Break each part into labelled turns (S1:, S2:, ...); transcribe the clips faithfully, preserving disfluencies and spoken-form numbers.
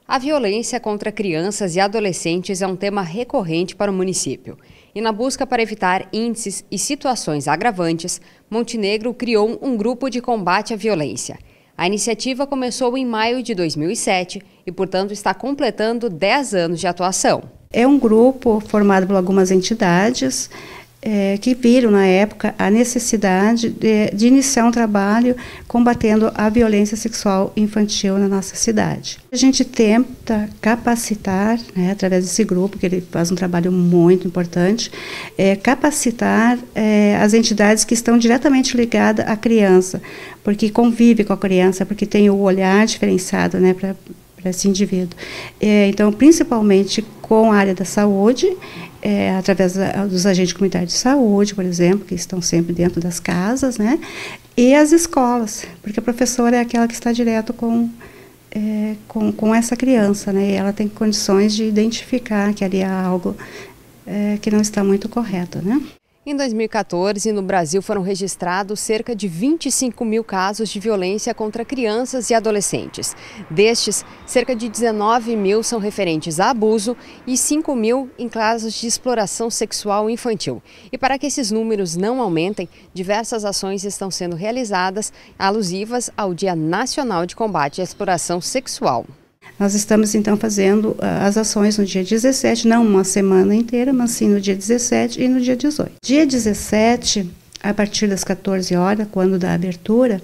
S1: A violência contra crianças e adolescentes é um tema recorrente para o município. E na busca para evitar índices e situações agravantes, Montenegro criou um grupo de combate à violência. A iniciativa começou em maio de dois mil e sete e, portanto, está completando dez anos de atuação.
S2: É um grupo formado por algumas entidades é, que viram, na época, a necessidade de, de iniciar um trabalho combatendo a violência sexual infantil na nossa cidade. A gente tenta capacitar, né, através desse grupo, que ele faz um trabalho muito importante, é, capacitar é, as entidades que estão diretamente ligadas à criança, porque convive com a criança, porque tem o olhar diferenciado, né, para para esse indivíduo. É, então, principalmente com a área da saúde, é, através da, dos agentes comunitários de saúde, por exemplo, que estão sempre dentro das casas, né, e as escolas, porque a professora é aquela que está direto com, é, com, com essa criança, né, e ela tem condições de identificar que ali há algo é, que não está muito correto, né.
S1: Em dois mil e quatorze, no Brasil foram registrados cerca de vinte e cinco mil casos de violência contra crianças e adolescentes. Destes, cerca de dezenove mil são referentes a abuso e cinco mil em casos de exploração sexual infantil. E para que esses números não aumentem, diversas ações estão sendo realizadas alusivas ao Dia Nacional de Combate à Exploração Sexual.
S2: Nós estamos, então, fazendo uh, as ações no dia dezessete, não uma semana inteira, mas sim no dia dezessete e no dia dezoito. Dia dezessete, a partir das quatorze horas, quando da abertura,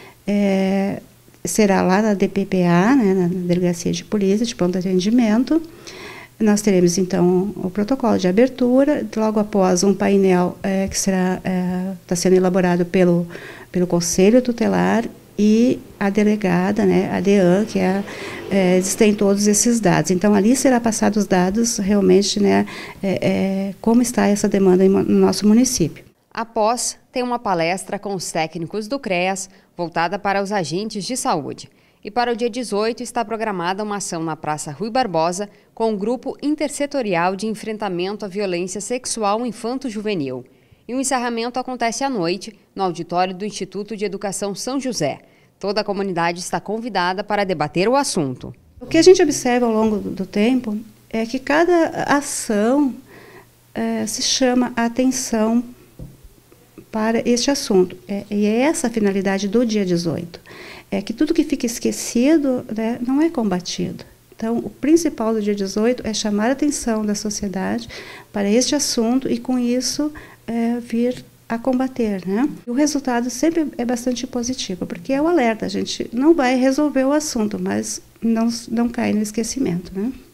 S2: é, será lá na D P P A, né, na Delegacia de Polícia, de Pronto Atendimento. Nós teremos, então, o protocolo de abertura, logo após um painel é, que será, é, está sendo elaborado pelo, pelo Conselho Tutelar e a delegada, né, a DEAN, que é, é, eles têm todos esses dados. Então, ali será passados os dados, realmente, né, é, é, como está essa demanda no nosso município.
S1: Após, tem uma palestra com os técnicos do CREAS, voltada para os agentes de saúde. E para o dia dezoito está programada uma ação na Praça Rui Barbosa com um grupo intersetorial de enfrentamento à violência sexual infanto-juvenil. E o encerramento acontece à noite, no auditório do Instituto de Educação São José. Toda a comunidade está convidada para debater o assunto.
S2: O que a gente observa ao longo do tempo é que cada ação é, se chama a atenção para este assunto. É, e é essa a finalidade do dia dezoito. É que tudo que fica esquecido, né, não é combatido. Então, o principal do dia dezoito é chamar a atenção da sociedade para este assunto e, com isso, é, vir a combater, né? O resultado sempre é bastante positivo, porque é o alerta. A gente não vai resolver o assunto, mas não, não cai no esquecimento, né?